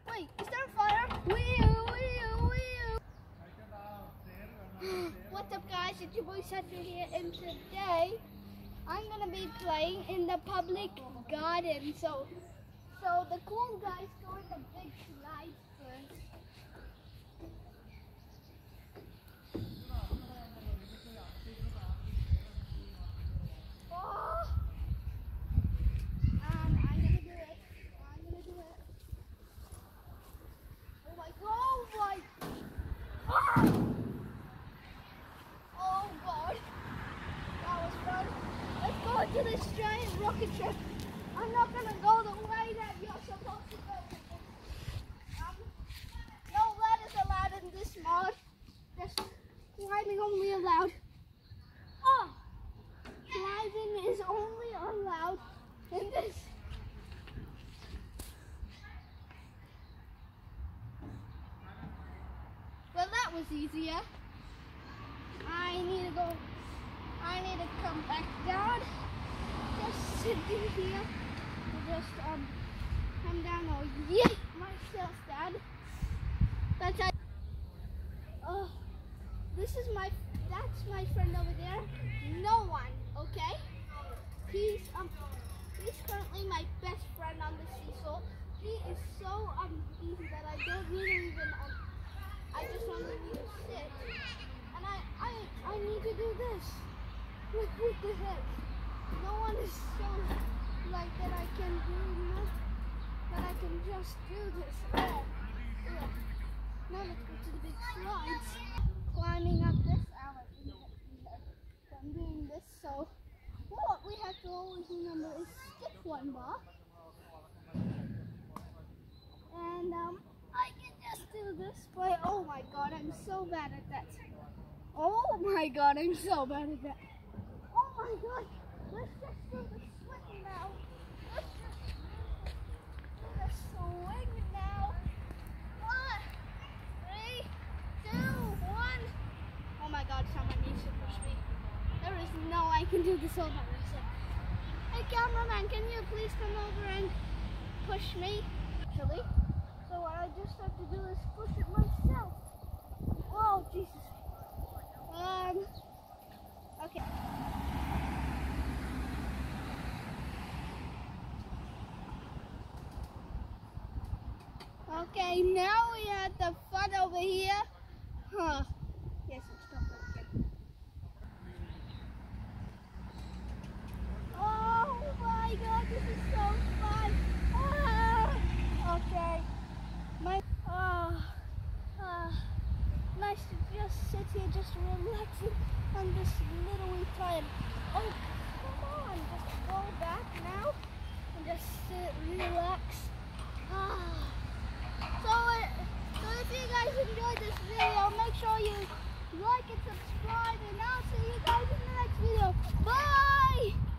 Wait, is there a fire? What's up guys, it's your boy Sachu here, and today I'm gonna be playing in the public garden. So the cool guys go in the big slide first. To this giant rocket ship. I'm not gonna go the way that you're supposed to go. No ladders allowed in this mod. Just climbing only allowed. Oh, climbing is only allowed in this. Well, that was easier. I need to come back down. Just sitting here, just come down or yank myself down. That's how. Oh, that's my friend over there. No one, okay? He's currently my best friend on the seesaw. He is so easy that I don't really even I just want to sit, and I need to do this with the head. No one is so like that I can do, that I can just do this. Oh, yeah. Now let's go to the big slides. Climbing up this alley. I'm doing this, so what we have to always remember is skip one bar. And I can just do this, but oh my god, I'm so bad at that. Oh my god, I'm so bad at that. Oh my god. Let's just do the swing now. Let's just do the swing now. 1, 3, 2, 1. Oh my god, someone needs to push me. There is no way I can do this all by myself. Hey cameraman, can you please come over and push me? Actually, so what I just have to do is push it myself. Oh Jesus. Okay. Okay, now we have the fun over here. Huh. Yes, it's not working. Oh my god, this is so fun. Okay. Nice to just sit here, just relaxing on this little wee time. Oh, come on, just go back now and just sit, relax. So if you guys enjoyed this video, make sure you like and subscribe, and I'll see you guys in the next video. Bye!